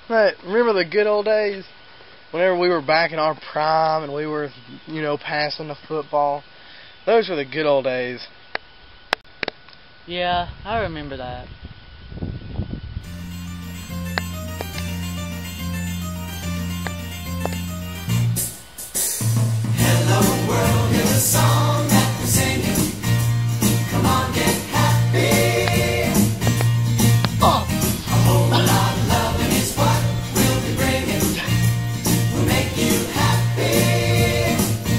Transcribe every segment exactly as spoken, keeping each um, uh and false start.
Right, remember the good old days? Whenever we were back in our prime and we were, you know, passing the football. Those were the good old days. Yeah, I remember that. Hello world, here's a song that we're singing. Come on, get happy. Oh. A whole lot of loving is what we'll be bringing. We'll make you happy.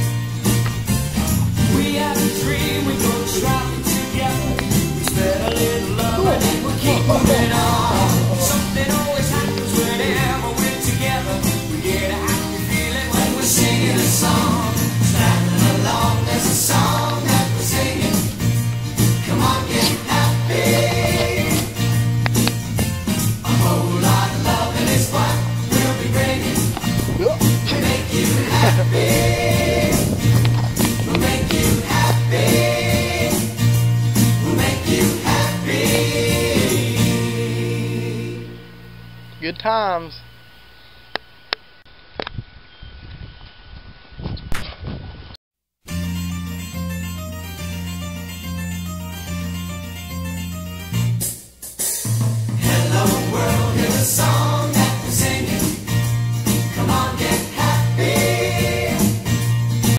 We have a dream, we go traveling together. We spread a little love and then we'll keep moving on. Something always happens whenever we're together. We get a happy feeling when we're singing a song. Standing along, there's a song that we're singing. Come on, get happy. A whole lot of loving is what we'll be bringing. To make you happy. We'll make you happy. We'll make you happy. Good times. Hello world, here's a song